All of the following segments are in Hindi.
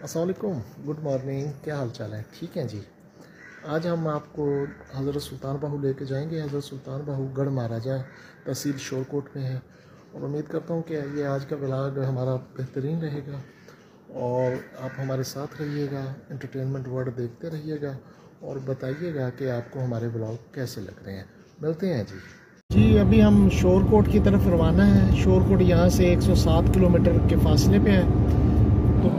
अस्सलाम वालेकुम, गुड मॉर्निंग। क्या हाल चाल है? ठीक है जी। आज हम आपको हज़रत सुल्तान बाहू लेके जाएंगे। हज़रत सुल्तान बाहू गढ़ महाराजा तहसील शोरकोट में है, और उम्मीद करता हूँ कि ये आज का व्लॉग हमारा बेहतरीन रहेगा और आप हमारे साथ रहिएगा, एंटरटेनमेंट वर्ल्ड देखते रहिएगा और बताइएगा कि आपको हमारे व्लॉग कैसे लग रहे हैं। मिलते हैं जी। जी, अभी हम शोरकोट की तरफ रवाना है। शोरकोट यहाँ से 107 किलोमीटर के फासले पे है। तो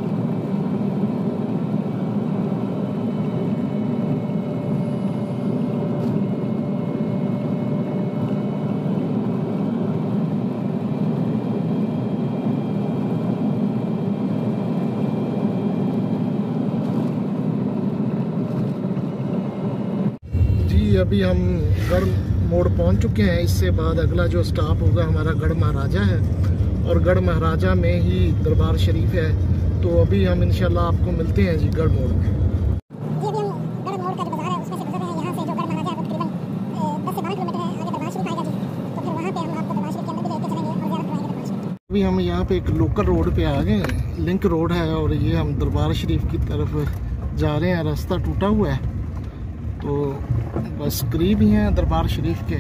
अभी हम गढ़ मोड़ पहुंच चुके हैं। इससे बाद अगला जो स्टॉप होगा हमारा गढ़ महाराजा है, और गढ़ महाराजा में ही दरबार शरीफ है। तो अभी हम इंशाल्लाह आपको मिलते हैं जी गढ़ मोड़ में। जी अभी हम गढ़ मोड़ का जो बाजार है उसमें से गुजर रहे हैं। यहाँ से जो गढ़ महाराजा है वो तकरीबन 10 से 12 किलोमीटर है। आगे दरबार शरीफ आएगा जी, तो फिर वहाँ पे हम आपको दरबार शरीफ के अंदर भी लेके चलेंगे और ज़ियारत करवाएंगे दरबार शरीफ। अभी हम यहाँ पे एक लोकल रोड पे आ गए हैं, लिंक रोड है, और ये हम दरबार शरीफ की तरफ जा रहे हैं। रास्ता टूटा हुआ है, तो बस करीब ही हैं दरबार शरीफ के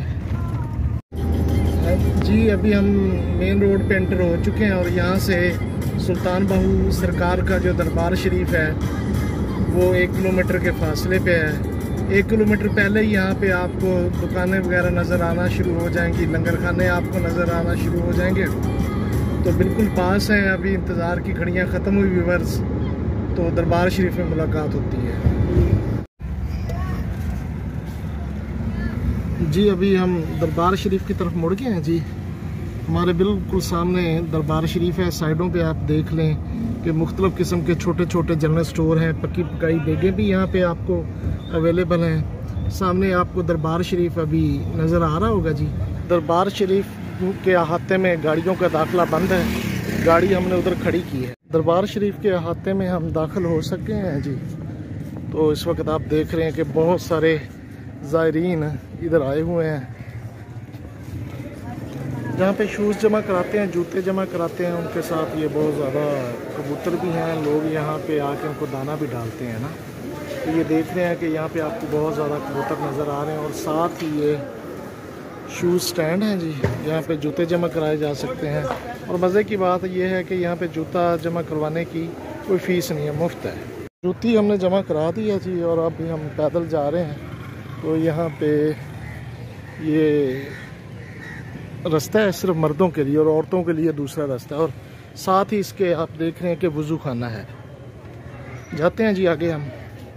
जी। अभी हम मेन रोड पे एंटर हो चुके हैं, और यहाँ से सुल्तान बाहू सरकार का जो दरबार शरीफ है वो 1 किलोमीटर के फासले पे है। 1 किलोमीटर पहले ही यहाँ पे आपको दुकानें वगैरह नज़र आना शुरू हो जाएंगी, लंगर खाने आपको नज़र आना शुरू हो जाएंगे। तो बिल्कुल पास है। अभी इंतज़ार की घड़ियाँ ख़त्म हुई व्यूअर्स, तो दरबार शरीफ में मुलाकात होती है जी। अभी हम दरबार शरीफ की तरफ मुड़ गए हैं जी। हमारे बिल्कुल सामने दरबार शरीफ है। साइडों पे आप देख लें कि मुख्तलिफ़ किस्म के छोटे छोटे जनरल स्टोर हैं। पक्की पकाई देगें भी यहाँ पे आपको अवेलेबल हैं। सामने आपको दरबार शरीफ अभी नज़र आ रहा होगा जी। दरबार शरीफ के अहाते में गाड़ियों का दाखिला बंद है, गाड़ी हमने उधर खड़ी की है। दरबार शरीफ के अहाते में हम दाखिल हो सके हैं जी। तो इस वक्त आप देख रहे हैं कि बहुत सारे ज़ायरीन इधर आए हुए हैं, जहाँ पे शूज़ जमा कराते हैं, जूते जमा कराते हैं। उनके साथ ये बहुत ज़्यादा कबूतर भी हैं। लोग यहाँ पे आके उनको दाना भी डालते हैं ना। तो ये देख रहे हैं कि यहाँ पे आपको बहुत ज़्यादा कबूतर नज़र आ रहे हैं, और साथ ही ये शूज़ स्टैंड हैं जी, यहाँ पे जूते जमा कराए जा सकते हैं। और मज़े की बात यह है कि यहाँ पे जूता जमा करवाने की कोई फ़ीस नहीं है, मुफ्त है। जूती हमने जमा करा दी है जी, और अभी हम पैदल जा रहे हैं। तो यहाँ पे ये रास्ता है सिर्फ मर्दों के लिए, और औरतों के लिए दूसरा रास्ता है। और साथ ही इसके आप देख रहे हैं कि वज़ू खाना है। जाते हैं जी आगे हम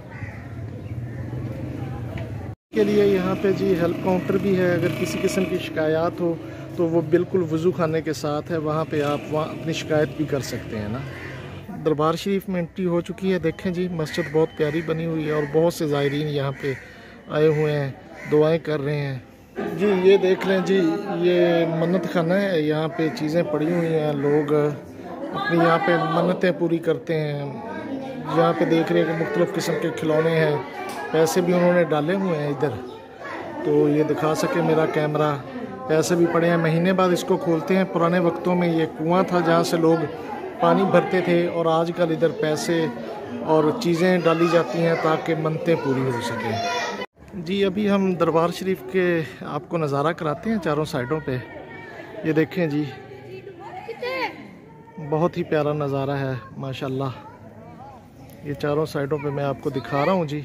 के लिए। यहाँ पे जी हेल्प काउंटर भी है। अगर किसी किस्म की शिकायत हो तो वो बिल्कुल वज़ू खाने के साथ है। वहाँ पे आप अपनी शिकायत भी कर सकते हैं ना। दरबार शरीफ में एंट्री हो चुकी है। देखें जी, मस्जिद बहुत प्यारी बनी हुई है, और बहुत से ज़ायरीन यहाँ पे आए हुए हैं, दुआएं कर रहे हैं जी। ये देख लें जी, ये मन्नत खाना है। यहाँ पे चीज़ें पड़ी हुई हैं, लोग अपनी यहाँ पे मन्नतें पूरी करते हैं। यहाँ पे देख रहे हैं कि मुख्तलिफ़ किस्म के खिलौने हैं, पैसे भी उन्होंने डाले हुए हैं इधर। तो ये दिखा सके मेरा कैमरा, पैसे भी पड़े हैं। महीने बाद इसको खोलते हैं। पुराने वक्तों में ये कुआं था जहाँ से लोग पानी भरते थे, और आजकल इधर पैसे और चीज़ें डाली जाती हैं ताकि मन्नतें पूरी हो सकें जी। अभी हम दरबार शरीफ के आपको नज़ारा कराते हैं चारों साइडों पे। ये देखें जी, बहुत ही प्यारा नज़ारा है माशाल्लाह। ये चारों साइडों पे मैं आपको दिखा रहा हूँ जी।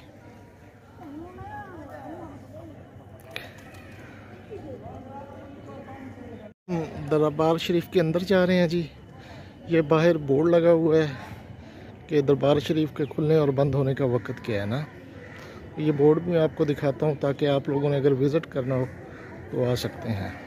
दरबार शरीफ के अंदर जा रहे हैं जी। ये बाहर बोर्ड लगा हुआ है कि दरबार शरीफ के खुलने और बंद होने का वक्त क्या है ना। ये बोर्ड भी मैं आपको दिखाता हूँ ताकि आप लोगों ने अगर विज़िट करना हो तो आ सकते हैं।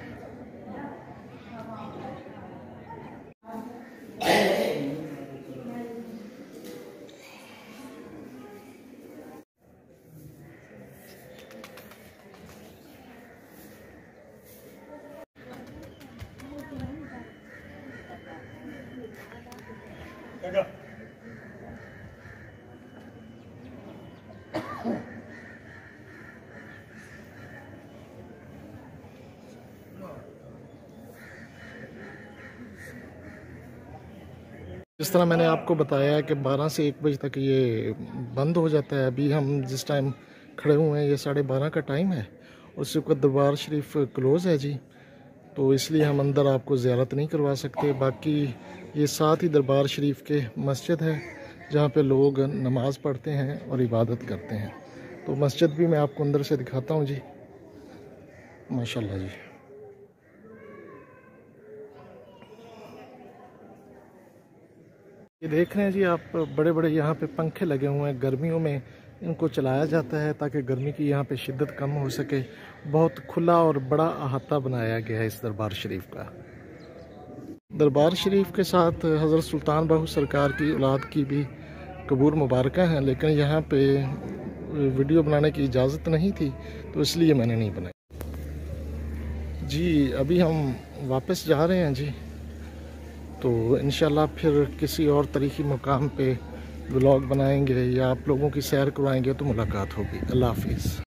जिस तरह मैंने आपको बताया कि 12 से 1 बजे तक ये बंद हो जाता है। अभी हम जिस टाइम खड़े हुए हैं ये 12:30 का टाइम है। उस वक्त दरबार शरीफ क्लोज़ है जी, तो इसलिए हम अंदर आपको ज़ियारत नहीं करवा सकते। बाकी ये साथ ही दरबार शरीफ के मस्जिद है जहाँ पे लोग नमाज़ पढ़ते हैं और इबादत करते हैं। तो मस्जिद भी मैं आपको अंदर से दिखाता हूँ जी, माशाल्लाह जी। ये देख रहे हैं जी आप, बड़े बड़े यहाँ पे पंखे लगे हुए हैं। गर्मियों में इनको चलाया जाता है ताकि गर्मी की यहाँ पे शिद्दत कम हो सके। बहुत खुला और बड़ा अहाता बनाया गया है इस दरबार शरीफ का। दरबार शरीफ के साथ हज़रत सुल्तान बाहू सरकार की औलाद की भी कबूर मुबारक हैं, लेकिन यहाँ पे वीडियो बनाने की इजाज़त नहीं थी तो इसलिए मैंने नहीं बनाई जी। अभी हम वापस जा रहे हैं जी, तो इंशाल्लाह फिर किसी और तारीख़ी मुकाम पे व्लॉग बनाएंगे या आप लोगों की सैर करवाएंगे तो मुलाकात होगी। अल्लाह हाफिज़।